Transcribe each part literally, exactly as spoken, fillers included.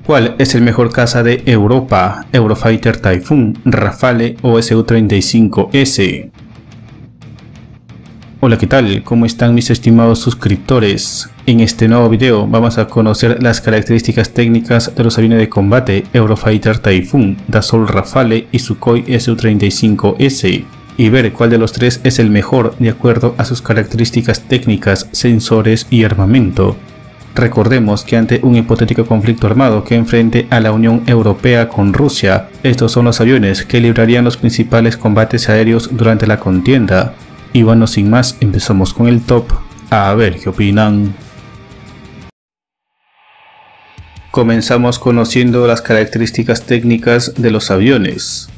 ¿Cuál es el mejor caza de Europa? Eurofighter Typhoon, Rafale o S U treinta y cinco S. Hola, ¿qué tal? ¿Cómo están mis estimados suscriptores? En este nuevo video vamos a conocer las características técnicas de los aviones de combate Eurofighter Typhoon, Dassault Rafale y Sukhoi S U treinta y cinco S, y ver cuál de los tres es el mejor de acuerdo a sus características técnicas, sensores y armamento. Recordemos que ante un hipotético conflicto armado que enfrente a la Unión Europea con Rusia, estos son los aviones que librarían los principales combates aéreos durante la contienda. Y bueno, sin más, empezamos con el top, a ver qué opinan. Comenzamos conociendo las características técnicas de los aviones.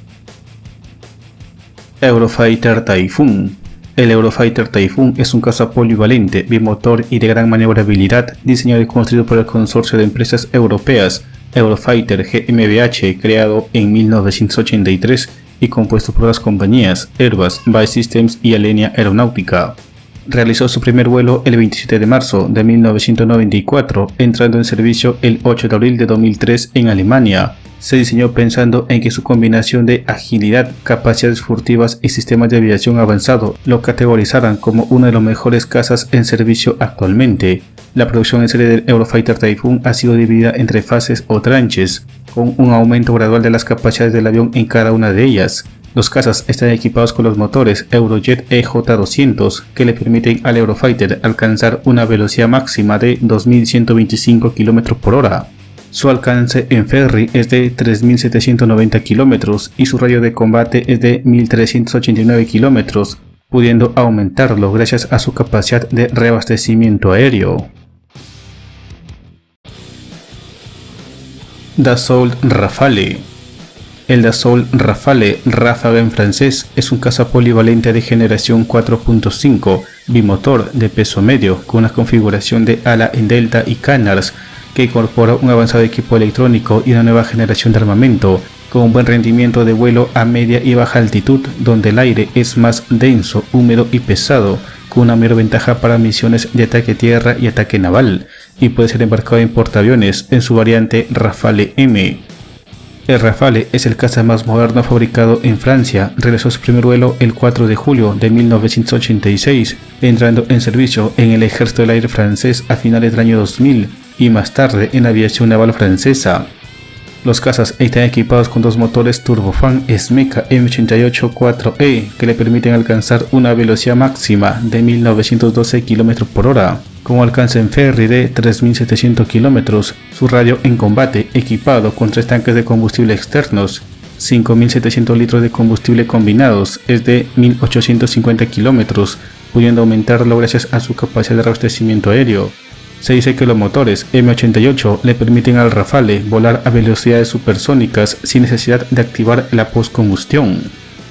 Eurofighter Typhoon. El Eurofighter Typhoon es un caza polivalente, bimotor y de gran maniobrabilidad, diseñado y construido por el consorcio de empresas europeas Eurofighter G m b H, creado en mil novecientos ochenta y tres y compuesto por las compañías Airbus, BAE Systems y Alenia Aeronáutica. Realizó su primer vuelo el veintisiete de marzo de mil novecientos noventa y cuatro, entrando en servicio el ocho de abril de dos mil tres en Alemania. Se diseñó pensando en que su combinación de agilidad, capacidades furtivas y sistemas de aviación avanzado lo categorizaran como uno de los mejores cazas en servicio actualmente. La producción en serie del Eurofighter Typhoon ha sido dividida entre fases o tranches, con un aumento gradual de las capacidades del avión en cada una de ellas. Los cazas están equipados con los motores Eurojet E J doscientos que le permiten al Eurofighter alcanzar una velocidad máxima de dos mil ciento veinticinco kilómetros por hora. Su alcance en ferry es de tres mil setecientos noventa kilómetros y su radio de combate es de mil trescientos ochenta y nueve kilómetros, pudiendo aumentarlo gracias a su capacidad de reabastecimiento aéreo. Dassault Rafale. El Dassault Rafale, ráfaga en francés, es un caza polivalente de generación cuatro punto cinco, bimotor de peso medio, con una configuración de ala en delta y canards, que incorpora un avanzado equipo electrónico y una nueva generación de armamento, con un buen rendimiento de vuelo a media y baja altitud, donde el aire es más denso, húmedo y pesado, con una mayor ventaja para misiones de ataque tierra y ataque naval, y puede ser embarcado en portaaviones en su variante Rafale M. El Rafale es el caza más moderno fabricado en Francia. Realizó su primer vuelo el cuatro de julio de mil novecientos ochenta y seis, entrando en servicio en el Ejército del Aire francés a finales del año dos mil y más tarde en la aviación naval francesa. Los cazas están equipados con dos motores turbofan Smeca M ochenta y ocho cuatro E que le permiten alcanzar una velocidad máxima de mil novecientos doce kilómetros por hora, con un alcance en ferry de tres mil setecientos kilómetros. Su radio en combate, equipado con tres tanques de combustible externos, cinco mil setecientos litros de combustible combinados, es de mil ochocientos cincuenta kilómetros, pudiendo aumentarlo gracias a su capacidad de reabastecimiento aéreo. Se dice que los motores M ochenta y ocho le permiten al Rafale volar a velocidades supersónicas sin necesidad de activar la postcombustión.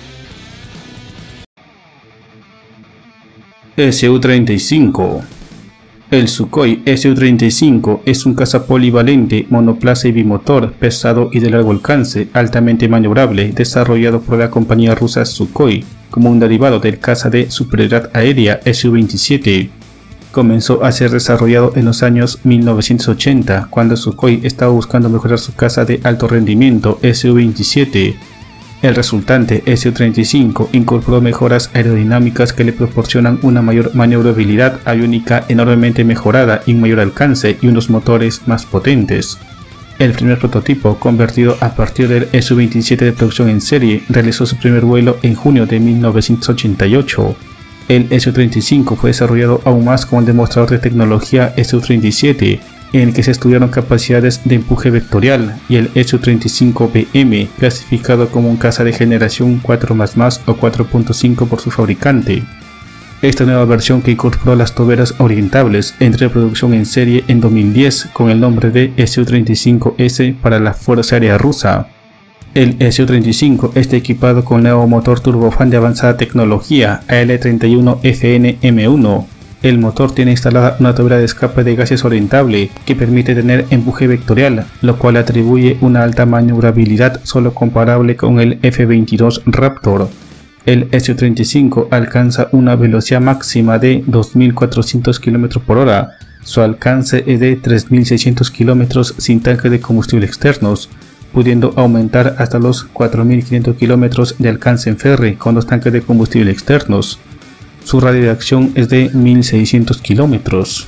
S U treinta y cinco. El Sukhoi S U treinta y cinco es un caza polivalente, monoplaza y bimotor, pesado y de largo alcance, altamente maniobrable, desarrollado por la compañía rusa Sukhoi como un derivado del caza de superioridad aérea S U veintisiete. Comenzó a ser desarrollado en los años mil novecientos ochenta, cuando Sukhoi estaba buscando mejorar su caza de alto rendimiento S U veintisiete. El resultante S U treinta y cinco incorporó mejoras aerodinámicas que le proporcionan una mayor maniobrabilidad aviónica enormemente mejorada y un mayor alcance y unos motores más potentes. El primer prototipo, convertido a partir del S U veintisiete de producción en serie, realizó su primer vuelo en junio de mil novecientos ochenta y ocho. El S U treinta y cinco fue desarrollado aún más con el demostrador de tecnología S U treinta y siete, en el que se estudiaron capacidades de empuje vectorial, y el S U treinta y cinco B M, clasificado como un caza de generación cuatro más más o cuatro punto cinco por su fabricante. Esta nueva versión, que incorporó las toberas orientables, entró en producción en serie en dos mil diez con el nombre de S U treinta y cinco S para la Fuerza Aérea Rusa. El S U treinta y cinco está equipado con el nuevo motor turbofan de avanzada tecnología A L treinta y uno F N M uno. El motor tiene instalada una tobera de escape de gases orientable que permite tener empuje vectorial, lo cual atribuye una alta maniobrabilidad solo comparable con el F veintidós Raptor. El S U treinta y cinco alcanza una velocidad máxima de dos mil cuatrocientos kilómetros por hora, Su alcance es de tres mil seiscientos kilómetros sin tanques de combustible externos, pudiendo aumentar hasta los cuatro mil quinientos kilómetros de alcance en ferry con los tanques de combustible externos. Su radio de acción es de mil seiscientos kilómetros.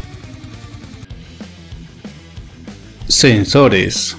Sensores.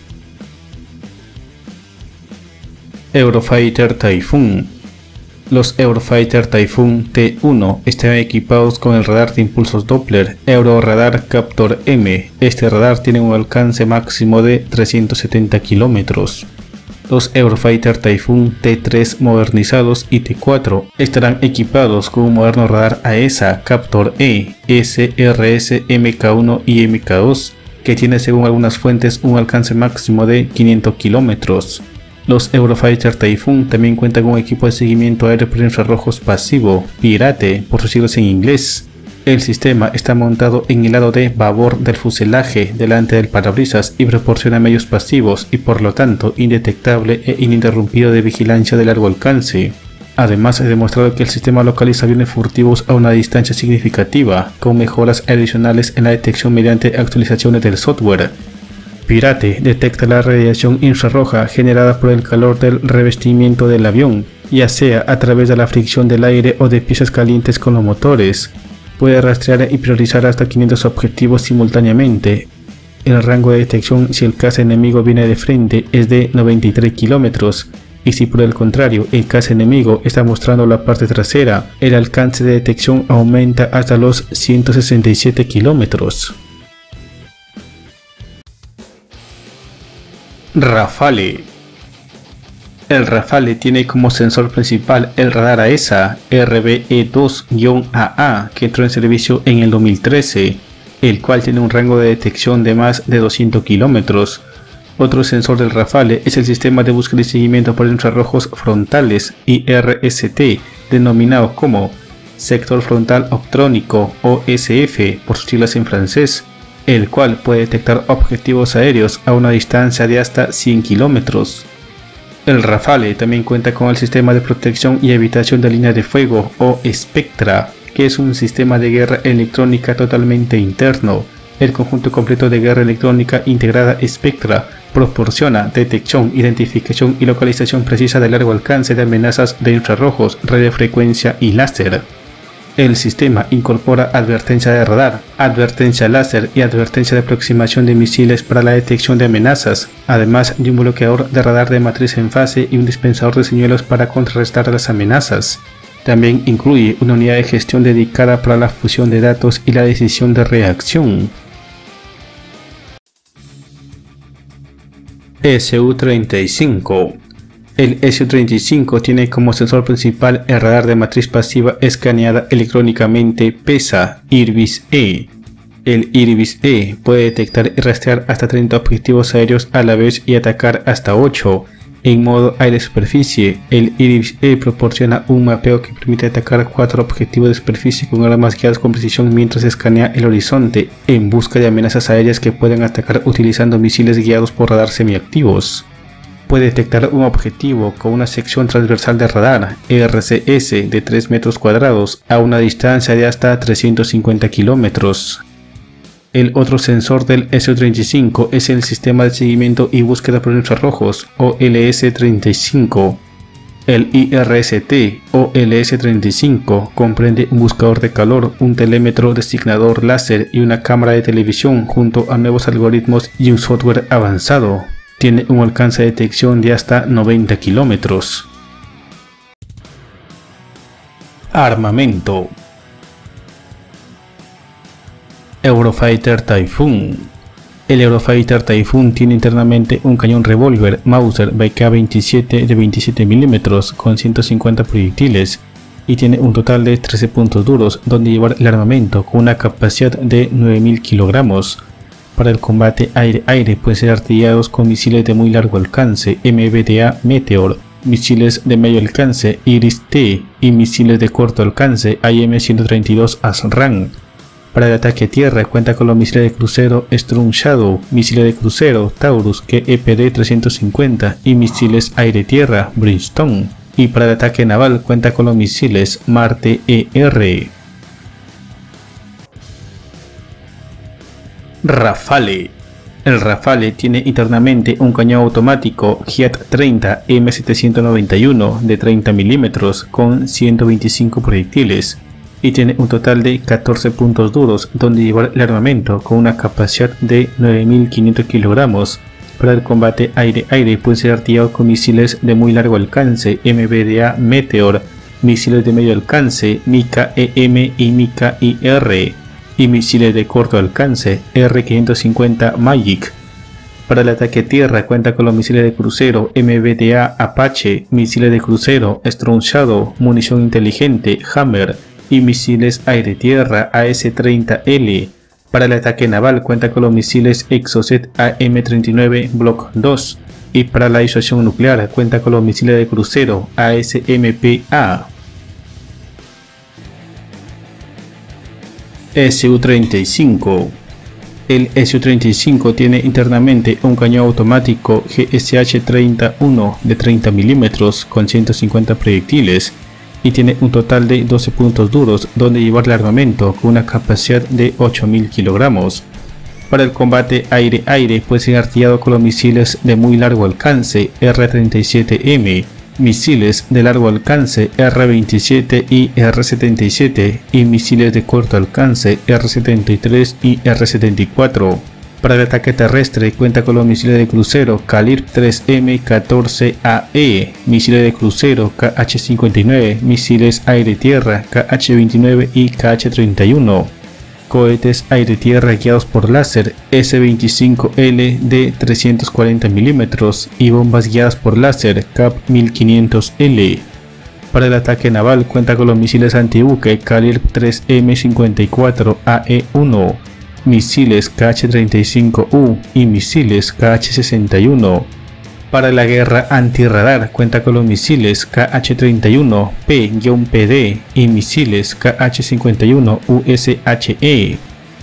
Eurofighter Typhoon. Los Eurofighter Typhoon T uno están equipados con el radar de impulsos Doppler Euroradar Captor M. Este radar tiene un alcance máximo de trescientos setenta kilómetros. Los Eurofighter Typhoon T tres modernizados y T cuatro estarán equipados con un moderno radar A E S A Captor E, S R S M K uno y M K dos, que tiene según algunas fuentes un alcance máximo de quinientos kilómetros. Los Eurofighter Typhoon también cuentan con un equipo de seguimiento aéreo por infrarrojos pasivo, Pirate por sus siglas en inglés. El sistema está montado en el lado de babor del fuselaje delante del parabrisas y proporciona medios pasivos y por lo tanto indetectable e ininterrumpido de vigilancia de largo alcance. Además, he demostrado que el sistema localiza aviones furtivos a una distancia significativa, con mejoras adicionales en la detección mediante actualizaciones del software. Pirate detecta la radiación infrarroja generada por el calor del revestimiento del avión, ya sea a través de la fricción del aire o de piezas calientes con los motores. Puede rastrear y priorizar hasta quinientos objetivos simultáneamente. El rango de detección si el caza enemigo viene de frente es de noventa y tres kilómetros, y si por el contrario el caza enemigo está mostrando la parte trasera, el alcance de detección aumenta hasta los ciento sesenta y siete kilómetros. Rafale. El Rafale tiene como sensor principal el radar A E S A R B E dos A A que entró en servicio en el dos mil trece, el cual tiene un rango de detección de más de doscientos kilómetros. Otro sensor del Rafale es el sistema de búsqueda y seguimiento por infrarrojos frontales I R S T, denominado como Sector Frontal Optrónico o S F por sus siglas en francés, el cual puede detectar objetivos aéreos a una distancia de hasta cien kilómetros. El Rafale también cuenta con el sistema de protección y evitación de línea de fuego o Spectra, que es un sistema de guerra electrónica totalmente interno. El conjunto completo de guerra electrónica integrada Spectra proporciona detección, identificación y localización precisa de largo alcance de amenazas de infrarrojos, radiofrecuencia y láser. El sistema incorpora advertencia de radar, advertencia láser y advertencia de aproximación de misiles para la detección de amenazas, además de un bloqueador de radar de matriz en fase y un dispensador de señuelos para contrarrestar las amenazas. También incluye una unidad de gestión dedicada para la fusión de datos y la decisión de reacción. S U treinta y cinco. El S U treinta y cinco tiene como sensor principal el radar de matriz pasiva escaneada electrónicamente PESA IRBIS-E. El IRBIS-E puede detectar y rastrear hasta treinta objetivos aéreos a la vez y atacar hasta ocho. En modo aire-superficie, el IRBIS-E proporciona un mapeo que permite atacar cuatro objetivos de superficie con armas guiadas con precisión mientras escanea el horizonte en busca de amenazas aéreas que pueden atacar utilizando misiles guiados por radar semiactivos. Puede detectar un objetivo con una sección transversal de radar E R C S de tres metros cuadrados a una distancia de hasta trescientos cincuenta kilómetros. El otro sensor del S U treinta y cinco es el Sistema de Seguimiento y Búsqueda por Infrarrojos o L S treinta y cinco. El I R S T o L S treinta y cinco comprende un buscador de calor, un telémetro designador láser y una cámara de televisión junto a nuevos algoritmos y un software avanzado. Tiene un alcance de detección de hasta noventa kilómetros. Armamento. Eurofighter Typhoon. El Eurofighter Typhoon tiene internamente un cañón revólver Mauser B K veintisiete de veintisiete milímetros con ciento cincuenta proyectiles y tiene un total de trece puntos duros donde llevar el armamento con una capacidad de nueve mil kilogramos. Para el combate aire-aire pueden ser artillados con misiles de muy largo alcance M B D A Meteor, misiles de medio alcance Iris-T y misiles de corto alcance I M ciento treinta y dos ASRAAM. Para el ataque a tierra cuenta con los misiles de crucero Storm Shadow, misiles de crucero Taurus K E P D trescientos cincuenta y misiles aire-tierra Brimstone. Y para el ataque naval cuenta con los misiles Marte E R. Rafale. El Rafale tiene internamente un cañón automático G I A T treinta M setecientos noventa y uno de treinta milímetros con ciento veinticinco proyectiles y tiene un total de catorce puntos duros donde llevar el armamento con una capacidad de nueve mil quinientos kilogramos. Para el combate aire-aire puede ser artillado con misiles de muy largo alcance M B D A Meteor, misiles de medio alcance Mica E M y Mica I R y misiles de corto alcance R quinientos cincuenta Magic. Para el ataque a tierra cuenta con los misiles de crucero M B D A Apache, misiles de crucero Strong Shadow, munición inteligente Hammer y misiles aire-tierra A S treinta L. Para el ataque naval cuenta con los misiles Exocet A M treinta y nueve Block dos y para la disuasión nuclear cuenta con los misiles de crucero A S M P A. S U treinta y cinco. El S U treinta y cinco tiene internamente un cañón automático G S H treinta y uno de treinta milímetros con ciento cincuenta proyectiles y tiene un total de doce puntos duros donde llevar el armamento con una capacidad de ocho mil kilogramos. Para el combate aire-aire puede ser artillado con los misiles de muy largo alcance R treinta y siete M, misiles de largo alcance R veintisiete y R setenta y siete y misiles de corto alcance R setenta y tres y R setenta y cuatro. Para el ataque terrestre cuenta con los misiles de crucero Calibre tres M catorce A E, misiles de crucero K H cincuenta y nueve, misiles aire-tierra K H veintinueve y K H treinta y uno. Cohetes aire-tierra guiados por láser S veinticinco L de trescientos cuarenta milímetros y bombas guiadas por láser C A P mil quinientos L. Para el ataque naval cuenta con los misiles antibuque Calibre tres M cincuenta y cuatro A E uno, misiles K H treinta y cinco U y misiles K H sesenta y uno. Para la guerra antirradar cuenta con los misiles K H treinta y uno P P D y misiles K H cincuenta y uno U S H E.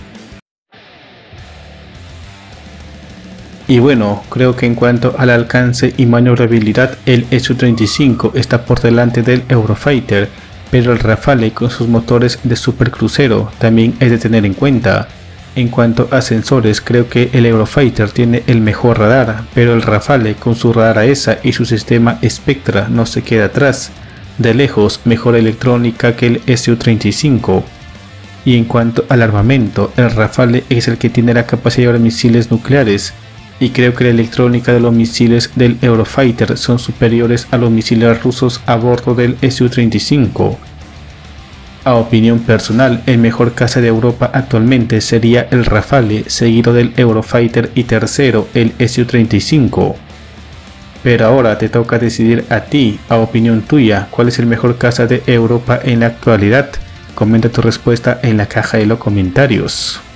Y bueno, creo que en cuanto al alcance y maniobrabilidad el S U treinta y cinco está por delante del Eurofighter, pero el Rafale con sus motores de supercrucero también es de tener en cuenta. En cuanto a sensores, creo que el Eurofighter tiene el mejor radar, pero el Rafale con su radar A E S A y su sistema Spectra no se queda atrás. De lejos, mejor electrónica que el S U treinta y cinco. Y en cuanto al armamento, el Rafale es el que tiene la capacidad de llevar misiles nucleares, y creo que la electrónica de los misiles del Eurofighter son superiores a los misiles rusos a bordo del S U treinta y cinco. A opinión personal, el mejor caza de Europa actualmente sería el Rafale, seguido del Eurofighter y tercero el S U treinta y cinco. Pero ahora te toca decidir a ti, a opinión tuya, cuál es el mejor caza de Europa en la actualidad. Comenta tu respuesta en la caja de los comentarios.